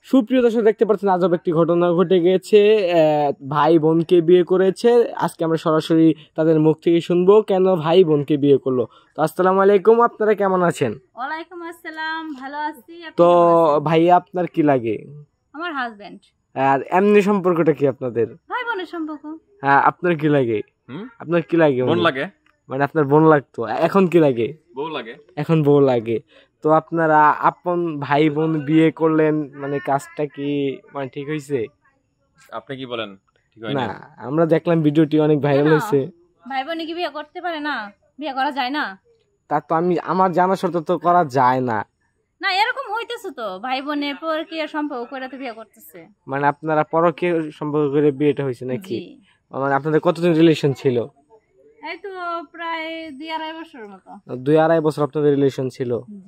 সুপ্রিয় দর্শক, দেখতে পাচ্ছেন আজব একটি ঘটনা ঘটে গেছে। ভাই বোনকে বিয়ে করেছে। আজকে আমরা সরাসরি তাদের মুখ থেকে শুনবো কেন ভাই বোনকে বিয়ে করলো। তো আসসালামু আলাইকুম, আপনারা কেমন আছেন? ওয়ালাইকুম আসসালাম, ভালো আছি। তো ভাই আপনার কি লাগে? আমার হাজবেন্ড। আর এমনি সম্পর্কটা কি আপনাদের? ভাই বোনের সম্পর্ক। হ্যাঁ, আপনার কি লাগে? আপনার কি লাগে? বোন লাগে। মানে আপনার বোন লাগতো, এখন কি লাগে? বউ লাগে। এখন বউ লাগে। তো আপনারা আপন ভাই বোন বিয়ে করলেন, মানে কাজটা কি মানে ঠিক হয়েছে? আপনি কি বলেন? ঠিক হয় না, আমরা দেখলাম ভিডিওটি অনেক ভাইরাল হয়েছে। ভাই বোন কি বিয়ে করতে পারে না? বিয়ে করা যায় না? তা তো আমার জানা শর্তে তো করা যায় না। না, এরকম হইতেছে তো, ভাই বোনের পরকীয়া সম্পর্ক করে তো বিয়ে করতেছে। মানে আপনারা পরকীয়া সম্পর্ক করে বিয়েটা হয়েছে নাকি? মানে আপনাদের কতদিন রিলেশন ছিল? এই তো প্রায় 2-2.5 বছরের মতো। 2-2.5 বছর আপনাদের রিলেশন ছিল?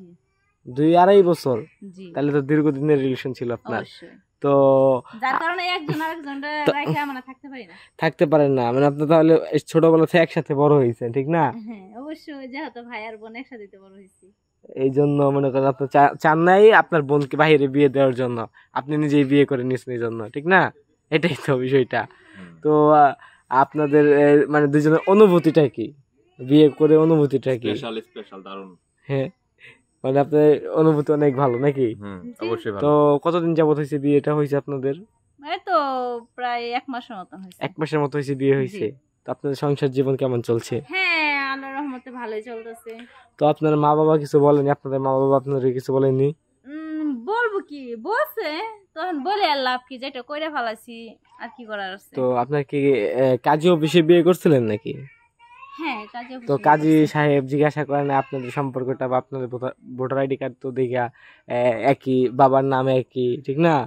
2-2.5 বছর? তাহলে তো দীর্ঘদিনের রিলেশন ছিল আপনার। তো যার কারণে একজন আরেকজনকে রাখে আমরা থাকতে পারেন না। মানে আপনি তাহলে ছোটবেলা থেকে একসাথে বড় হয়েছেন, ঠিক না? হ্যাঁ অবশ্যই, যেহেতু ভাই আর বোন একসাথে বড় হয়েছি, এই জন্য মনে করেন আপনি চান নাই আপনার বোনকে বাইরে বিয়ে দেওয়ার জন্য, আপনি নিজেই বিয়ে করে নিয়েছেন এই জন্য, ঠিক না? এটাই তো বিষয়টা। তো আপনাদের মানে দুজনের অনুভূতিটা কি, বিয়ে করে অনুভূতিটা কি? স্পেশাল দারুণ। হ্যাঁ, মানে আপনার অনুভূতি অনেক ভালো নাকি? অবশ্যই ভালো। তো কতদিন যাবত হয়েছে বিয়েটা হয়েছে আপনাদের? এই তো প্রায় 1 মাসের মতো হয়েছে। 1 মাসের মতো হয়েছে বিয়ে হয়েছে। তো আপনাদের সংসার জীবন কেমন চলছে? হ্যাঁ আল্লাহর রহমতে ভালোই চলতেছে। তো আপনার মা বাবা কিছু বলেনি? আপনাদের মা বাবা আপনাদের কিছু বলেনি? বলবো কি, বলছে তখন বলে আর লাভ কি, যেটা কইরা ফেলাছি আর কি করার আছে। তো আপনার কি কাজী অফিসে বিয়ে করছিলেন নাকি? হ্যাঁ, কাজী অফিসে। তো কাজী সাহেব জিজ্ঞাসা করেন আপনাদের সম্পর্কটা বা আপনাদের ভোটার আইডি কার্ড তো দেখা একই, বাবার নাম একই, ঠিক না?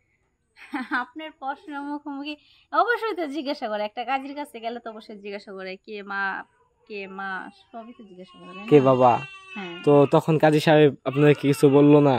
আপনার প্রশ্ন মুখোমুখি অবশ্যই তো জিজ্ঞাসা করে, একটা কাজীর কাছে গেলে তো অবশ্যই জিজ্ঞাসা করে কে মা সবই তো জিজ্ঞাসা করে, কে বাবা। হ্যাঁ। তো তখন কাজী সাহেব আপনাদের কিছু বললো না?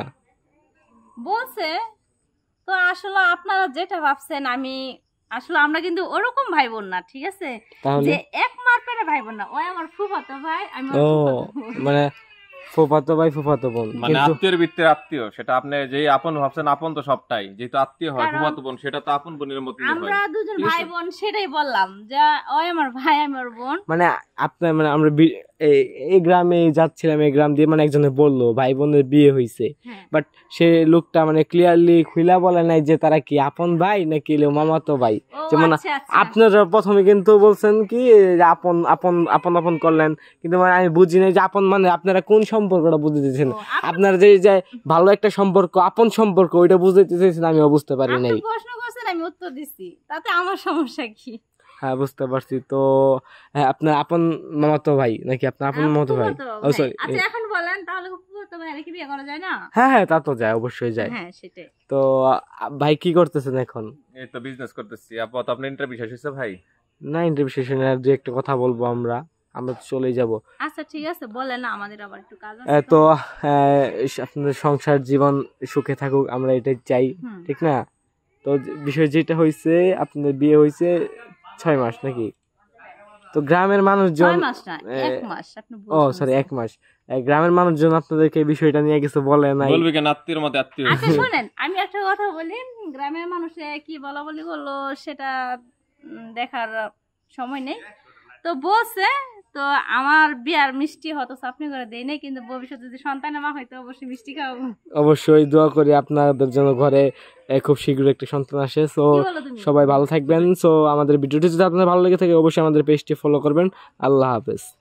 বলছে তো, আসলে আপনারা যেটা ভাবছেন আসলে আমরা কিন্তু ওরকম ভাই বোন না, ঠিক আছে? যে এক মার পেটে ভাই বোন না, ওই আমার ফুফাতো ভাই, আমি ওর ফুফাতো বোন। মানে ফুফাতো ভাই ফুফাতো বোন, মানে আত্মীয়ের ভিতরে আত্মীয়। সেটা আপনি যেই আপন ভাবছেন, আপন তো সবটাই, যেহেতু আত্মীয় হয় ফুফাতো বোন, সেটা তো আপন বোনের মতই হয়। আমরা দুজন ভাই বোন, সেটাই বললাম যে ওই আমার ভাই, আমি ওর বোন। মানে আপনার মানে আমরা এই গ্রামে যাচ্ছিলাম, এই গ্রাম দিয়ে মানে একজনে বললো ভাই বোনের বিয়ে হয়েছে, বাট সে লোকটা মানে ক্লিয়ারলি খুইলা বলে নাই যে তারা কি আপন ভাই নাকি মামাতো ভাই। যেমন আপনারা প্রথমে কিন্তু বলছেন কি আপন আপন আপন আপন করলেন, কিন্তু মানে আমি বুঝি নাই যে আপন মানে আপনারা কোন সম্পর্কটা বুঝতে চেয়েছেন। আপনারা যে ভালো একটা সম্পর্ক, আপন সম্পর্ক, ওইটা বুঝতে চেয়েছেন, আমি বুঝতে পারি নাই। প্রশ্ন করছেন, আমি উত্তর দিচ্ছি, তাতে আমার সমস্যা কি? হ্যাঁ, বুঝতে পারছি। তো হ্যাঁ, আপনার আপন মামাতো ভাই নাকি আপনার আপন মামাতো ভাই? ও সরি, আচ্ছা এখন বলেন তাহলে ফুফাতো ভাই কি বিয়ে করা যায় না? হ্যাঁ হ্যাঁ, তা তো যায়, অবশ্যই যায়। হ্যাঁ সেটাই। তো ভাই কি করতেছেন এখন? এই তো বিজনেস করতেছি। আপাতত আপনার ইন্টারভিউ শেষ হয়েছে ভাই? না, ইন্টারভিউ শেষ হয়নি, আর যে একটা কথা বলবো, আমরা তো চলেই যাব। আচ্ছা ঠিক আছে, বলেন না, আমাদের আবার একটু কাজ আছে। তো আপনাদের সংসার জীবন সুখে থাকুক, আমরা এটাই চাই, ঠিক না? তো বিষয় যেটা হয়েছে, আপনাদের বিয়ে হয়েছে 6 মাস নাকি? তো গ্রামের মানুষজন 6 মাস না, 1 মাস। আপনি ও সরি, 1 মাস। গ্রামের মানুষজন আপনাদেরকে বিষয়টা নিয়ে কিছু বলে নাই? বলবে কেন, আত্মীয়ের মধ্যে আত্মীয়। আচ্ছা শুনেন, আমি একটা কথা বলি, গ্রামের মানুষে কি বলা বলি করলো সেটা দেখার সময় নেই। তো বলছে তো আমার বিয়ার মিষ্টি হতো আপনি করে দেই নাই, কিন্তু ভবিষ্যতে যদি সন্তানের মা হয়তো অবশ্যই মিষ্টি খাওয়াবো। অবশ্যই দোয়া করি আপনাদের জন্য ঘরে খুব শীঘ্রই একটা সন্তান আসে। সো সবাই ভালো থাকবেন। সো আমাদের ভিডিওটি যদি আপনাদের ভালো লেগে থাকে অবশ্যই আমাদের পেজটি ফলো করবেন। আল্লাহ হাফেজ।